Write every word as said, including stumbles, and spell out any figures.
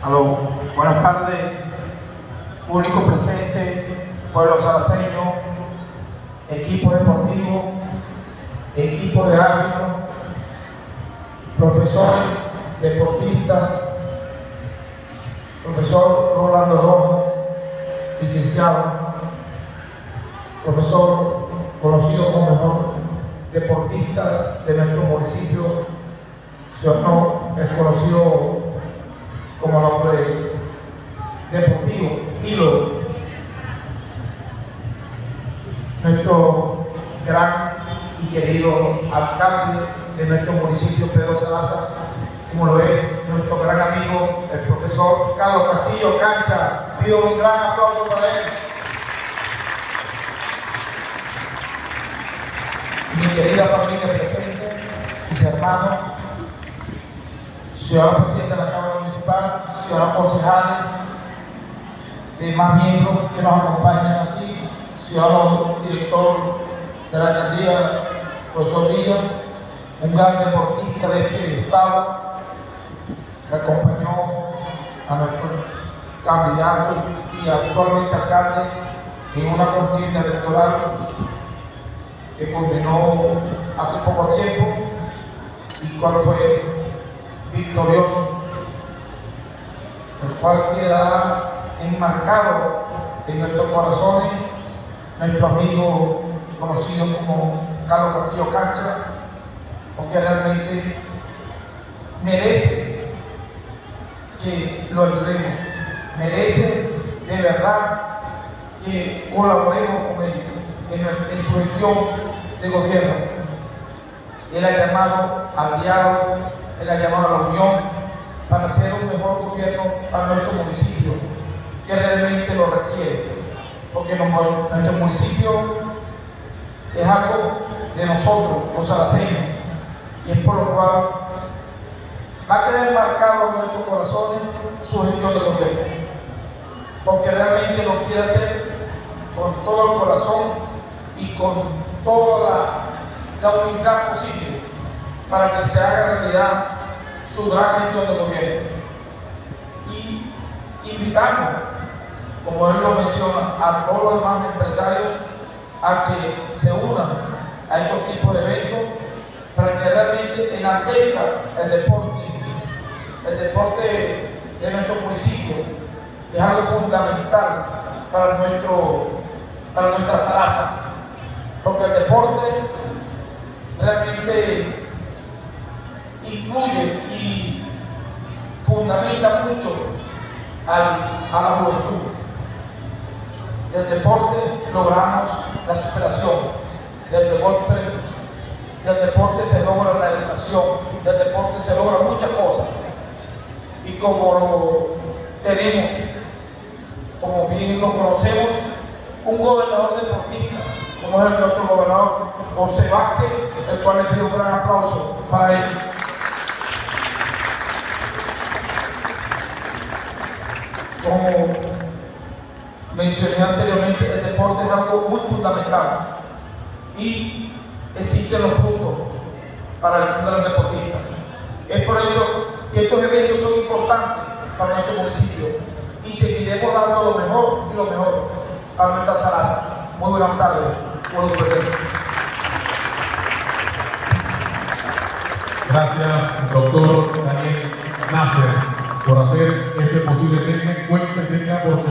Aló, buenas tardes, público presente, pueblo salaseño, equipo deportivo, equipo de árbitros, profesores, deportistas, profesor Rolando Rojas, licenciado, profesor conocido como mejor deportista de nuestro municipio, Sionó, el conocido como nombre deportivo, Hilo, nuestro gran y querido alcalde de nuestro municipio, Pedro Salazar, como lo es nuestro gran amigo, el profesor Carlos Castillo Cancha. Pido un gran aplauso para él. Mi querida familia presente, mis hermanos, ciudadano presidente de la Cámara Municipal, ciudadanos concejales, demás miembros que nos acompañan aquí, ciudadano director de la alcaldía, profesor Díaz, un gran deportista de este estado, que acompañó a nuestro candidato y actualmente alcalde en una contienda electoral que culminó hace poco tiempo y cual fue victorioso, el cual queda enmarcado en nuestros corazones nuestro amigo conocido como Carlos Castillo Cancha, porque realmente merece que lo ayudemos, merece de verdad que colaboremos con él en, el, en su gestión de gobierno. Él ha llamado al diálogo, él ha llamado a la unión para hacer un mejor gobierno para nuestro municipio, que realmente lo requiere, porque nuestro municipio es algo de nosotros, los salaseños, y es por lo cual va a quedar marcado en nuestros corazones su gestión de gobierno, porque realmente lo quiere hacer con todo el corazón y con toda la, la humildad posible para que se haga realidad su gran gestión de gobierno. Y invitamos, como él lo menciona, a todos los demás empresarios a que se unan a estos tipos de eventos para que realmente enaltezca el deporte, el deporte de nuestro municipio. Es algo fundamental para, nuestro, para nuestra Salazar, porque el deporte realmente incluye y fundamenta mucho al, a la juventud. Del deporte logramos la superación, del deporte, del deporte se logra la educación, del deporte se logra muchas cosas. Y como lo tenemos, como bien lo conocemos, un gobernador deportista, como es el nuestro gobernador José Vázquez, el cual le pido un gran aplauso para él. Como mencioné anteriormente, el deporte es algo muy fundamental y existen los frutos para el mundo de los deportistas. Es por eso que estos eventos son importantes para nuestro municipio y seguiremos dando lo mejor y lo mejor a nuestra Salazar. Muy buenas tardes, pueblo presente. Gracias, doctor Daniel Nasser, por hacer este posible. Tenga en cuenta y tenga por